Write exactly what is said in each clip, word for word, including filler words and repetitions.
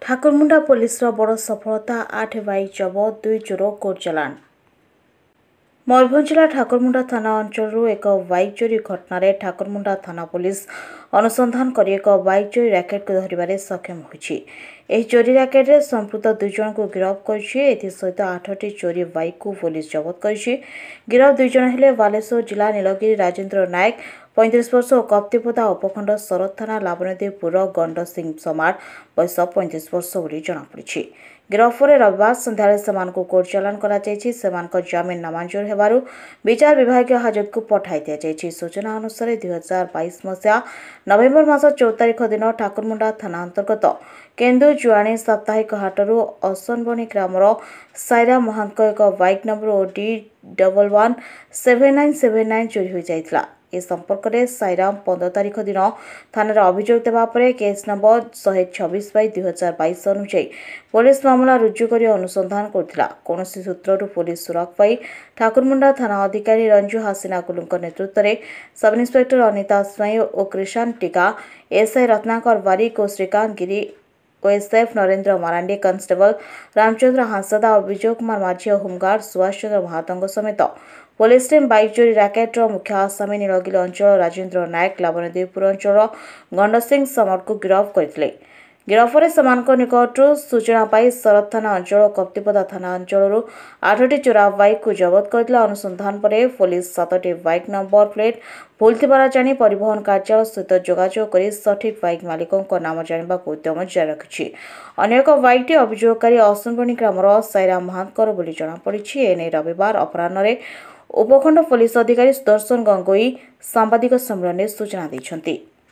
ଠାକୁରମୁଣ୍ଡା ପୋଲିସର ବଡ଼ ସଫଳତା ଆଠ ବାଇକ୍ ଜବତ ଦୁଇ ଚୋର କୋର୍ଟ ଚାଲାଣ। ମୟୂରଭଞ୍ଜ ଜିଲ୍ଲା ଠାକୁରମୁଣ୍ଡା ଥାନା ଅଞ୍ଚଳରୁ ଏକ ବାଇକ୍ ଚୋରି ଘଟଣାରେ ଠାକୁରମୁଣ୍ଡା ଥାନା ପୋଲିସ ଅନୁସନ୍ଧାନ କରି ଏକ ବାଇକ୍ ଚୋରି ରାକେଟକୁ ଧରିବାରେ ସକ୍ଷମ ହୋଇଛି। ଏହି ଚୋରି ରାକେଟରେ ସମ୍ପୃକ୍ତ ଦୁଇ ଜଣଙ୍କୁ ଗିରଫ କରିଛି। ଏଥିସହିତ ଆଠଟି ଚୋରି ବାଇକ୍କୁ ପୋଲିସ ଜବତ କରିଛି। ଗିରଫ ଦୁଇ ଜଣ ହେଲେ ବାଲେଶ୍ୱର ଜିଲ୍ଲା ନୀଳଗିରି ରାଜେନ୍ଦ୍ର ନାୟକ पैंतीस वर्ष और कप्तिपदा उपखंड शरद थाना लावणीदेवपुर गंड सिंह समार बयस पैंतीस वर्ष बोली जमापड़ी। गिरफ पर रविवार सन्ध्या से कोर्ट चालाण कर जमिन नामंजूर होबारु विचार विभाग हाजत को पठाई दि जाएगी। सूचना अनुसार दुई हजार बाईस मसीहा नवेम्बर मास चौदह तारिख दिन ठाकुरमुंडा थाना अंतर्गत केन्दु जुआणी साप्ताहिक हाटरू असनबणी ग्रामर साईराम महांत एक bike number OD double one seven nine seven nine चोरी हो जाता। ए संपर्क में साईराम पंद्रह तारिख दिन थाना अभियोग देवापर केस नंबर शहे छब्बीस बै दुई हजार बैश अनुଯାयी पुलिस मामला रुजु कर अनुसंधान करथिला। कौनसी सूत्रु पुलिस सुराग पाई ठाकुरमुंडा थाना अधिकारी रंजू हासिना कुलुंक नेतृत्व में सब इन्स्पेक्टर अनिता स्वाई और कृषाण टीका एसआई रत्नाकर बारिक और श्रीकांत गिरी ओएसएफ नरेंद्र मारांडी कांस्टेबल रामचंद्र हांसदा और विजय कुमार माझी और होमगार्ड सुभाष चंद्र महातंग समेत पुलिस टीम बाइक चोरी राकेटर मुख्य आसामी नीलगिरी अंचल राजेन्द्र नायक लावणीदेवपुर अंचल गंड सिंह समर को गिरफ करथिले। गिरफ में निकटू सूचना पाई शरद थाना अंचल कप्तिपदा थाना अंचल आठटी चोरा बाइक को जबत करथिला। अनुसंधान पर पुलिस सातटी बाइक नंबर प्लेट भूल थिबार जानी परिवहन कार्यालय सहित जोगाजोग कर सठिक बाइक मालिकों नाम जाना उद्यम जारी रखिछि। अन्य एक बाइकटी अभियोगकारी असनबणी ग्रामर साईराम महांतर बोली जमापड़ी। एने रविवार अपराह्न उपखंड पुलिस अधिकारी सुदर्शन गंगोई सांबादिक सम्मेलन में सूचना देछंती।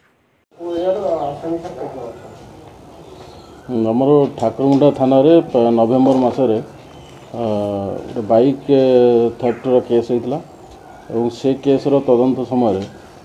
आमर ठाकुरमुंडा थाना नवेम्बर मसरे बाइक थेफ्टर केस होता और से केसर तदंत समय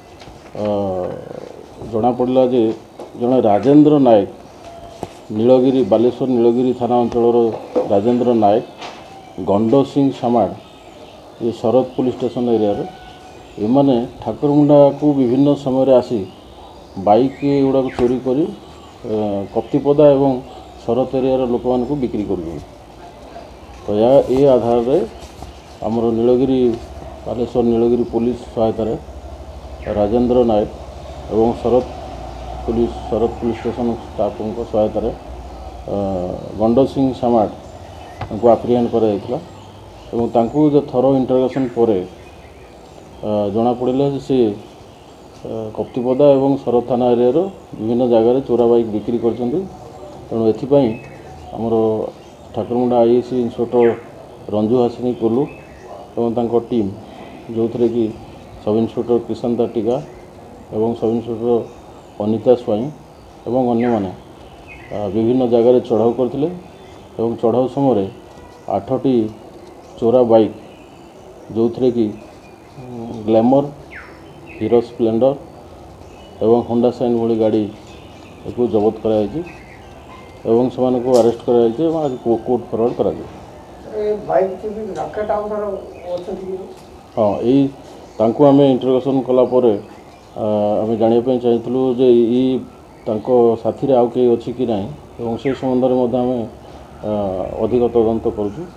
जना पड़ा जे जड़े राजेन्द्र नायक नीलगिरी बालेश्वर नीलगिरी थाना अंचल राजेन्द्र नायक गंड सिंह समाड़ ये शरद पुलिस स्टेशन एरिया एमाने ठाकुरमुंडा को विभिन्न समय आसी बाइक गुड़ा चोरी कर कप्तिपदा एवं शरद एरिया लोक मान बिक्री कर तो या ये आधार रे आमर नीलगिरी बालेश्वर नीलगिरी पुलिस सहायतार राजेन्द्र नायक एवं Sharad police Sharad police station staff सहायतार गंड सिंह समाड़ को आप्रिहेंड कर एवं तांकु जो थरो इंटरोगेशन पर जना पड़ा से कप्तिपदा एवं शरद थाना एरिया विभिन्न जगार चोरा बाइक बिक्री कर तेणु एथिपाई आमर ठाकुरमुंडा आईएसी इन्स्पेक्टर रंजू हासिनी कोलू एवं तांको टीम जो थे कि सब इन्स्पेक्टर कृषाण टीका एवं सब इन्स्पेक्टर अनिता स्वाई एवं अन्य माने विभिन्न जगार चढ़ाऊ करथिले एवं चढ़ाऊ समय आठटी चोरा बाइक जो थे कि ग्लैमर हीरो स्प्लेंडर एवं होंडा साइन भली गाड़ी को जबत कराई एवं से को अरेस्ट कराई आज कोर्ट फरवर्ड करा। हाँ यही तांको आम इंटरोगेशन कलापर आम जानापी चाहिए जे ई तांको साथी आउ कई अच्छी कि ना एवं से संबंध में आम अधिक तदंत करुँ।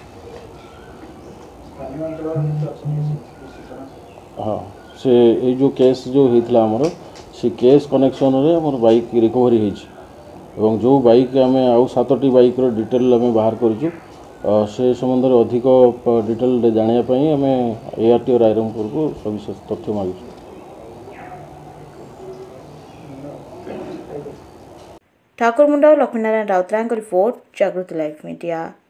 हाँ से ये जो केस जो होता आमर से केस कनेक्शन रे आमर बाइक रिकवरी एवं जो बाइक आम आउ सातटी बाइक रो डिटेल आम बाहर करूँ से संबंध में अधिक डिटेल जानापी आम एआरटीओ रायरंगपुर को सविशेष तथ्य मांगू। Thakurmunda Laxminarayan Routray report Jagruti live media.